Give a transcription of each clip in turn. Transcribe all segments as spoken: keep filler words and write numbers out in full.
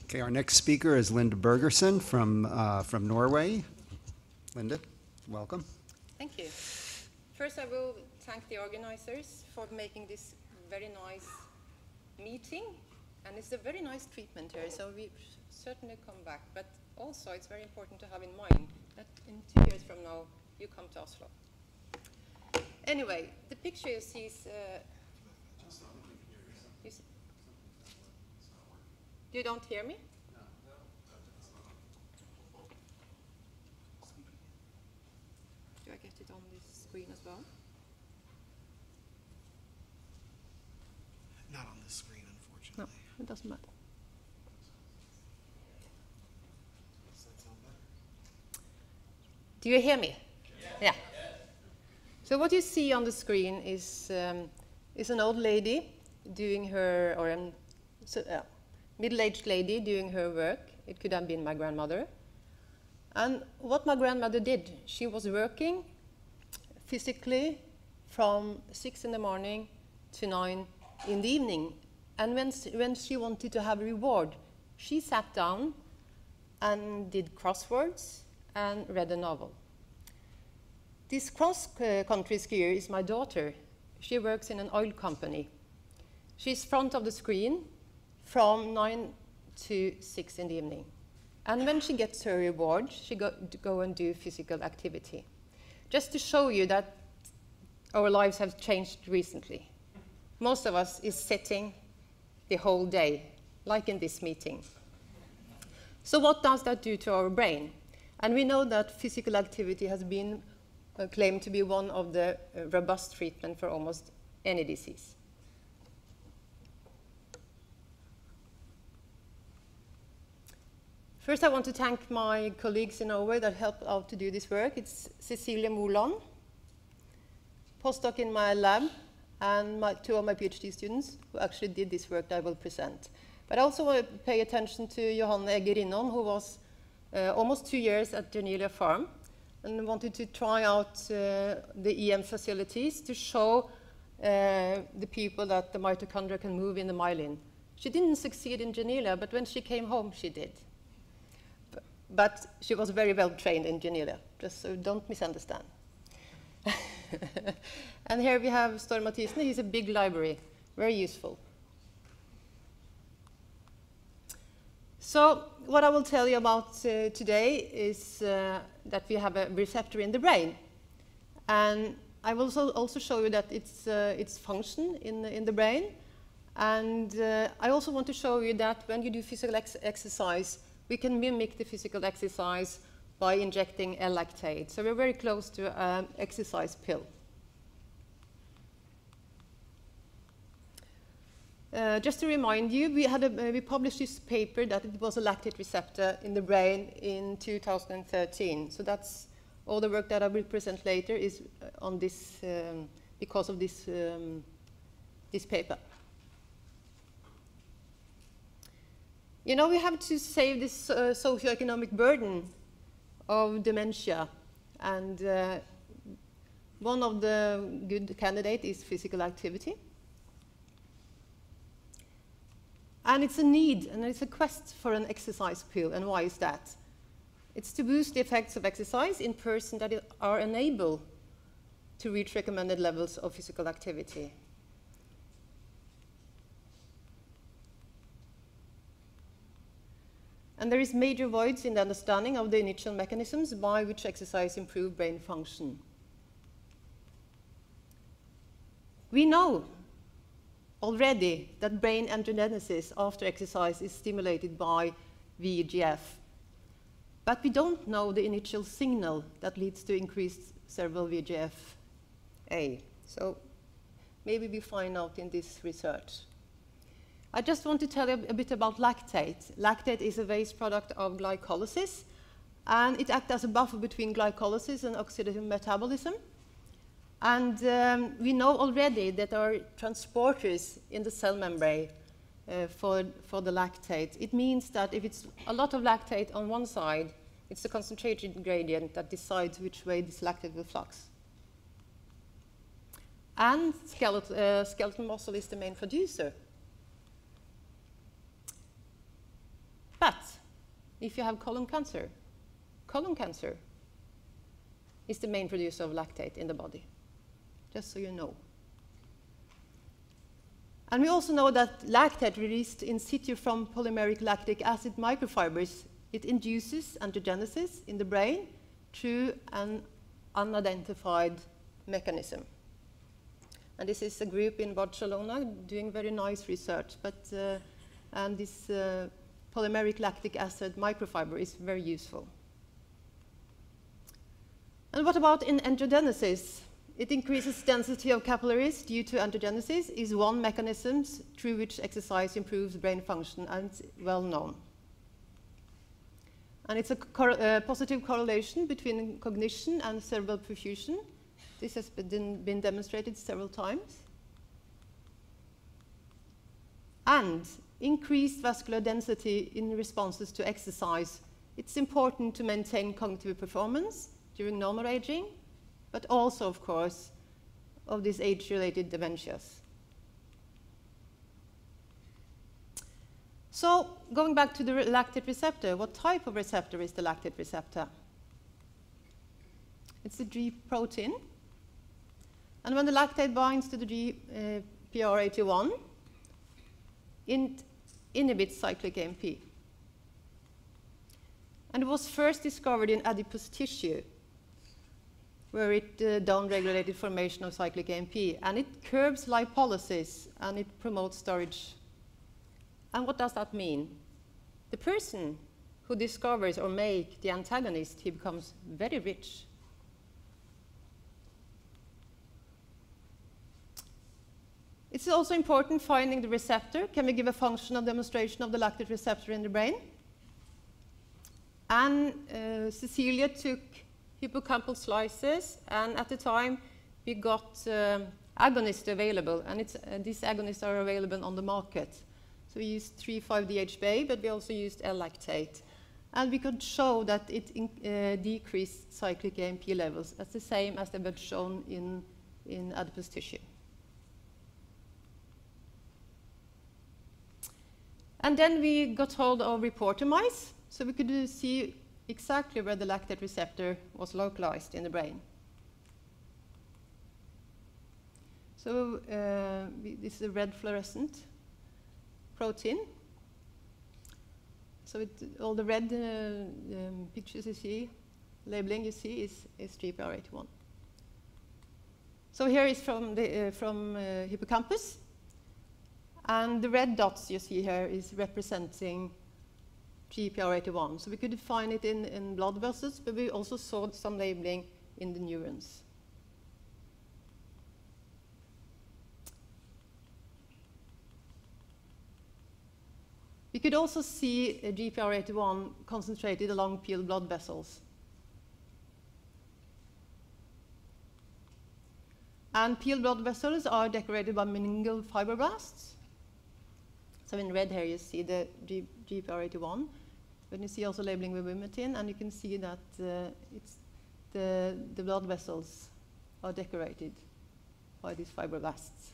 Okay, our next speaker is Linda Bergersen from, uh, from Norway. Linda, welcome. Thank you. First, I will thank the organizers for making this very nice meeting. And it's a very nice treatment here, so we certainly come back. But also, it's very important to have in mind that in two years from now, you come to Oslo. Anyway, the picture you see is... Uh, you, see, you don't hear me? Do I get it on this screen as well? Not on this screen, unfortunately. No, it doesn't matter. Does that sound better? Do you hear me? Yeah. yeah. So what you see on the screen is um, is an old lady doing her, or a so, uh, middle-aged lady doing her work. It could have been my grandmother. And what my grandmother did, she was working physically from six in the morning to nine in the evening. And when, when she wanted to have a reward, she sat down and did crosswords and read a novel. This cross-country skier is my daughter. She works in an oil company. She's front of the screen from nine to six in the evening. And when she gets her reward, she go, go and do physical activity. Just to show you that our lives have changed recently. Most of us is sitting the whole day, like in this meeting. So what does that do to our brain? And we know that physical activity has been uh, claimed to be one of the uh, robust treatment for almost any disease. First, I want to thank my colleagues in Norway that helped out to do this work. It's Cecilie Moland, postdoc in my lab, and my, two of my PhD students who actually did this work that I will present. But I also want to pay attention to Johanne Egge Rinnon, who was uh, almost two years at Janelia Farm and wanted to try out uh, the E M facilities to show uh, the people that the mitochondria can move in the myelin. She didn't succeed in Janelia, but when she came home, she did. But she was very well trained in Janelia, just so don't misunderstand. And here we have Storm Mathisen. He's a big library, very useful. So what I will tell you about uh, today is uh, that we have a receptor in the brain. And I will also, also show you that it's, uh, its function in, in the brain. And uh, I also want to show you that when you do physical ex exercise, we can mimic the physical exercise by injecting L-lactate. So we're very close to an um, exercise pill. Uh, just to remind you, we, had a, uh, we published this paper that it was a lactate receptor in the brain in two thousand thirteen. So that's all the work that I will present later is on this, um, because of this, um, this paper. You know, we have to save this uh, socioeconomic burden of dementia. And uh, one of the good candidates is physical activity. And it's a need, and it's a quest for an exercise pill. And why is that? It's to boost the effects of exercise in persons that are unable to reach recommended levels of physical activity. And there is major voids in the understanding of the initial mechanisms by which exercise improves brain function. We know already that brain angiogenesis after exercise is stimulated by V E G F. But we don't know the initial signal that leads to increased cerebral V E G F A. So maybe we find out in this research. I just want to tell you a bit about lactate. Lactate is a waste product of glycolysis, and it acts as a buffer between glycolysis and oxidative metabolism. And um, we know already that there are transporters in the cell membrane uh, for, for the lactate. It means that if it's a lot of lactate on one side, it's the concentration gradient that decides which way this lactate will flux. And skeletal, uh, skeletal muscle is the main producer. if you have colon cancer. Colon cancer is the main producer of lactate in the body, just so you know. And we also know that lactate released in situ from polymeric lactic acid microfibers, it induces angiogenesis in the brain through an unidentified mechanism. And this is a group in Barcelona doing very nice research, but uh, and this uh, polymeric lactic acid microfiber is very useful. And what about in angiogenesis? It increases density of capillaries due to angiogenesis, is one mechanism through which exercise improves brain function, and it's well known. And it's a cor uh, positive correlation between cognition and cerebral perfusion. This has been, been demonstrated several times. And increased vascular density in responses to exercise. It's important to maintain cognitive performance during normal aging, but also, of course, of these age-related dementias. So, going back to the lactate receptor, what type of receptor is the lactate receptor? It's the G protein. And when the lactate binds to the G P R eighty-one, it inhibits cyclic A M P. And it was first discovered in adipose tissue, where it uh, downregulated formation of cyclic A M P. And it curbs lipolysis, and it promotes storage. And what does that mean? The person who discovers or makes the antagonist, he becomes very rich. It's also important finding the receptor. Can we give a functional demonstration of the lactate receptor in the brain? And uh, Cecilia took hippocampal slices, and at the time we got um, agonists available, and it's, uh, these agonists are available on the market. So we used three five D H B A, but we also used L-lactate. And we could show that it in, uh, decreased cyclic A M P levels. That's the same as they were shown in, in adipose tissue. And then we got hold of reporter mice, so we could uh, see exactly where the lactate receptor was localized in the brain. So uh, we, this is a red fluorescent protein. So it, all the red uh, um, pictures you see, labeling you see, is, is G P R eighty-one. So here is from the uh, from uh, hippocampus. And the red dots you see here is representing G P R eighty-one. So we could find it in, in blood vessels, but we also saw some labeling in the neurons. We could also see uh, G P R eighty-one concentrated along pale blood vessels. And pale blood vessels are decorated by meningeal fibroblasts. So in red here you see the G P R eighty-one, but you see also labeling with vimentin, and you can see that uh, it's the, the blood vessels are decorated by these fibroblasts.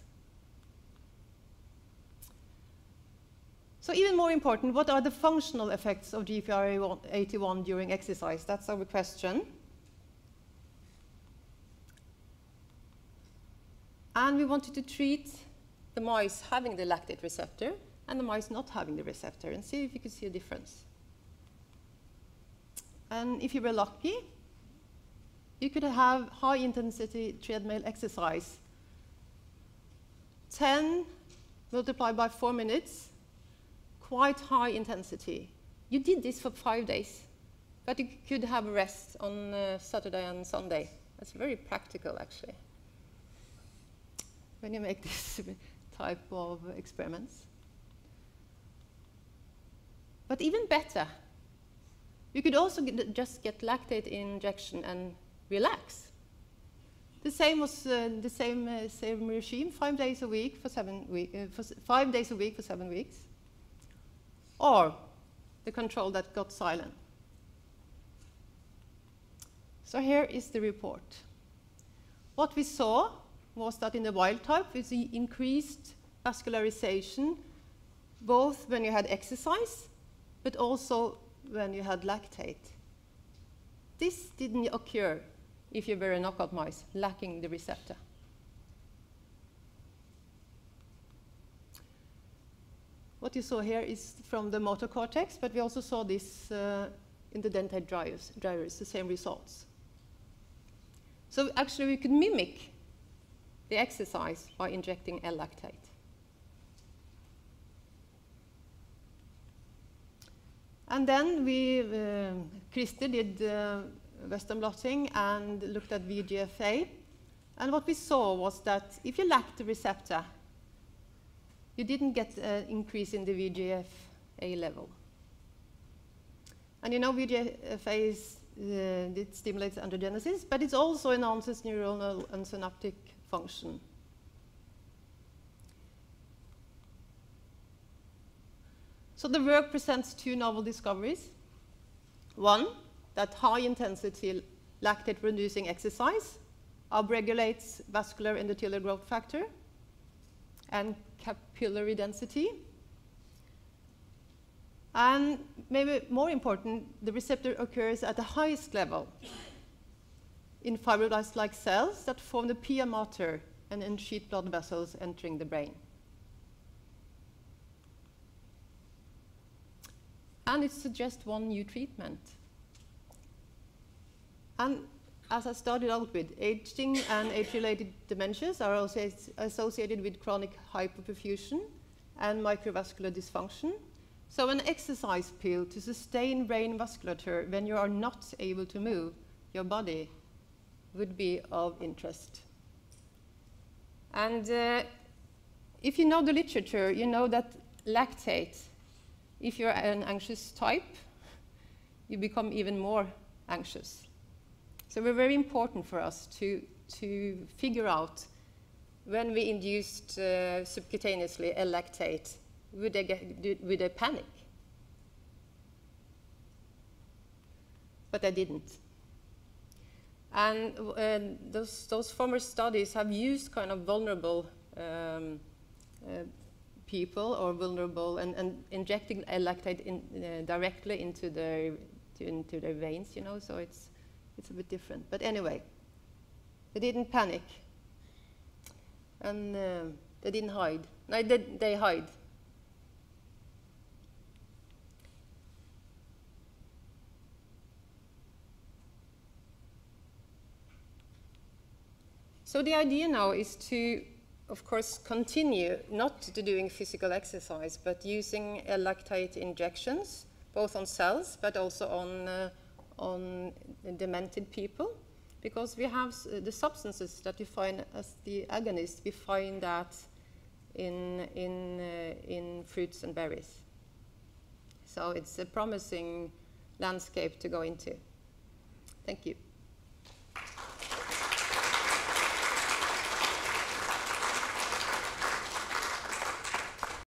So even more important, what are the functional effects of G P R eighty-one during exercise? That's our question. And we wanted to treat the mice having the lactate receptor and the mice not having the receptor, and see if you could see a difference. And if you were lucky, you could have high-intensity treadmill exercise. ten multiplied by four minutes, quite high intensity. You did this for five days, but you could have a rest on uh, Saturday and Sunday. That's very practical, actually, when you make this type of experiments. But even better, you could also get, just get lactate injection and relax. The same was uh, the same uh, same regime, five days a week for seven week, uh, for five days a week for seven weeks, or the control that got silent. So here is the report. What we saw was that in the wild type, we see increased vascularization, both when you had exercise, but also when you had lactate. This didn't occur if you were a knockout mouse lacking the receptor. What you saw here is from the motor cortex, but we also saw this uh, in the dentate gyrus, gyrus, the same results. So actually we could mimic the exercise by injecting L-lactate. And then we, uh, Christer did uh, Western blotting and looked at V G F A. And what we saw was that if you lacked the receptor, you didn't get an increase in the V G F A level. And you know V G F A is, uh, it stimulates angiogenesis, but it also enhances neuronal and synaptic function. So the work presents two novel discoveries. One, that high-intensity lactate-reducing exercise upregulates vascular endothelial growth factor and capillary density. And maybe more important, the receptor occurs at the highest level in fibroblast-like cells that form the pia mater and ensheath blood vessels entering the brain. And it suggests one new treatment. And as I started out with, aging and age-related dementias are also associated with chronic hypoperfusion and microvascular dysfunction. So an exercise pill to sustain brain vasculature when you are not able to move your body would be of interest. And uh, if you know the literature, you know that lactate, if you're an anxious type, you become even more anxious. So it's very important for us to, to figure out when we induced uh, subcutaneously L-lactate, would they, get, would they panic? But they didn't. And uh, those, those former studies have used kind of vulnerable um, uh, people or vulnerable and, and injecting L-lactate in, uh, directly into their, to, into their veins, you know, so it's, it's a bit different. But anyway, they didn't panic. And uh, they didn't hide. No, they, they hide. So the idea now is to, of course, continue not to doing physical exercise, but using L-lactate injections, both on cells, but also on, uh, on demented people, because we have uh, the substances that we find as the agonists, we find that in, in, uh, in fruits and berries. So it's a promising landscape to go into. Thank you.